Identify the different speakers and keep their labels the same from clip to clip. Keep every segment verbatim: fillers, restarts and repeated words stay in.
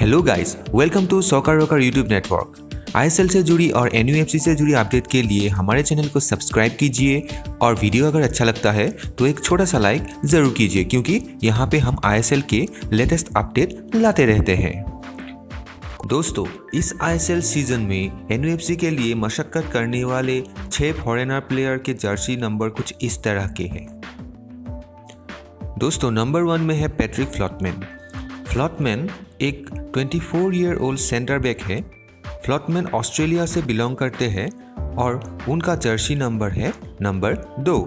Speaker 1: Hello guys, welcome to soccer rocker YouTube network. ISL से जुड़ी और एनयूएफसी से जुड़ी अपडेट के लिए हमारे चैनल को सब्सक्राइब कीजिए और वीडियो अगर अच्छा लगता है तो एक छोटा सा लाइक ज़रूर कीजिए, क्योंकि यहाँ पे हम आईएसएल के लेटेस्ट अपडेट लाते रहते हैं। दोस्तों, इस आईएसएल सीजन में एनयूएफसी के लिए मशक्कत करने वाले छह फॉरेनर प्लेयर के जर्सी नंबर कुछ इस तरह के हैं। दोस्तों, नंबर वन में है पैट्रिक फ्लॉटमैन। फ्लॉटमैन एक चौबीस ईयर ओल्ड सेंटर बैक है। फ्लॉटमैन ऑस्ट्रेलिया से बिलोंग करते हैं और उनका जर्सी नंबर है नंबर दो।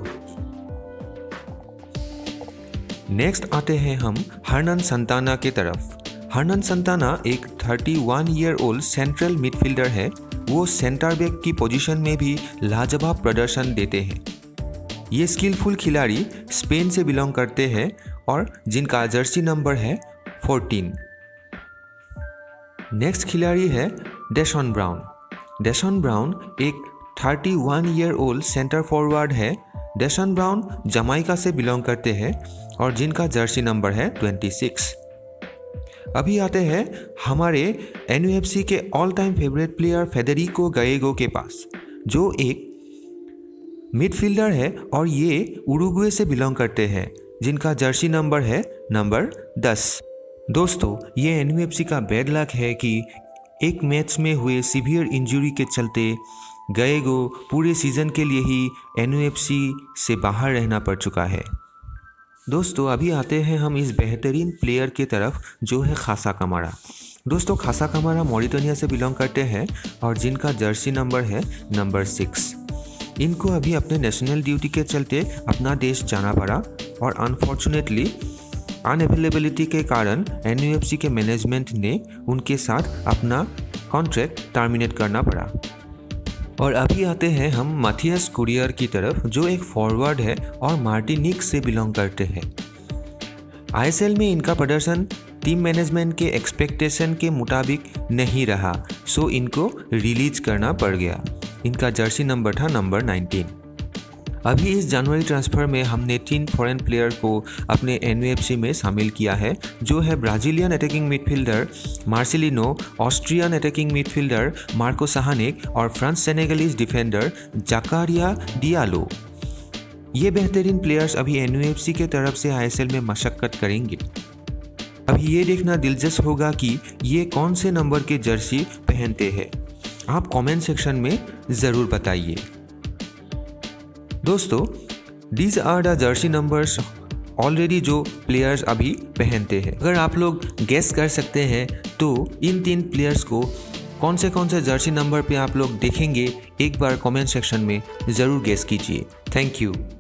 Speaker 1: नेक्स्ट आते हैं हम हर्नन संताना के तरफ। हर्नन संताना एक इकतीस ईयर ओल्ड सेंट्रल मिडफील्डर है। वो सेंटर बैक की पोजीशन में भी लाजवाब प्रदर्शन देते हैं। ये स्किलफुल खिलाड़ी स्पेन से बिलोंग करते हैं और जिनका जर्सी नंबर है चौदह। नेक्स्ट खिलाड़ी है डेशॉन ब्राउन। डेशॉन ब्राउन एक इकतीस ईयर ओल्ड सेंटर फॉरवर्ड है। डेशॉन ब्राउन जमाइका से बिलोंग करते हैं और जिनका जर्सी नंबर है छब्बीस। अभी आते हैं हमारे एनयूएफसी के all time favourite player Federico गएगो के पास, जो एक मिडफील्डर है और ये उरुग्वे से बिलोंग करते हैं, जिनका जर्सी नंबर है नंबर दस। दोस्तों, ये एनयूएफसी का बैड लक है कि एक मैच में हुए सीवियर इंजरी के चलते गएगो पूरे सीजन के लिए ही एनयूएफसी से बाहर रहना पड़ चुका है। दोस्तों, अभी आते हैं हम इस बेहतरीन प्लेयर की तरफ, जो है खासा कमारा। दोस्तों, खासा कमारा मॉरिटानिया से बिलोंग करते हैं और जिनका जर्सी नंबर है नंबर सिक्स। इनको अभी अपने नेशनल ड्यूटी के चलते अपना देश जाना पड़ा और अनफॉर्चुनेटली अनअवेलेबिलिटी के कारण एनयूएफसी के मैनेजमेंट ने उनके साथ अपना कॉन्ट्रैक्ट टर्मिनेट करना पड़ा। और अभी आते हैं हम माथियास कुरियर की तरफ, जो एक फॉरवर्ड है और मार्टिनिक से बिलोंग करते हैं। आईएसएल में इनका प्रदर्शन टीम मैनेजमेंट के एक्सपेक्टेशन के मुताबिक नहीं रहा, सो इनको रिलीज करना पड़ गया। इनका जर्सी नंबर था नंबर उन्नीस। अभी इस जनवरी ट्रांसफ़र में हमने तीन फॉरेन प्लेयर को अपने एनयूएफसी में शामिल किया है, जो है Brazilian attacking midfielder Marcelinho, Austrian attacking midfielder Marko Sahanek और France Senegalese defender Zakaria Diallo. ये बेहतरीन प्लेयर्स अभी एनयूएफसी के तरफ से आईएसएल में मशक्कत करेंगे। अभी ये देखना दिलचस्प होगा कि ये कौन से नंबर के जर्सी पहनते हैं। आप कमेंट सेक्शन में ज़रूर बताइए। दोस्तों, these are the jersey numbers already जो प्लेयर्स अभी पहनते हैं। अगर आप लोग गेस कर सकते हैं तो इन तीन प्लेयर्स को कौन से कौन से जर्सी नंबर पे आप लोग देखेंगे, एक बार कमेंट सेक्शन में ज़रूर गेस कीजिए। Thank you.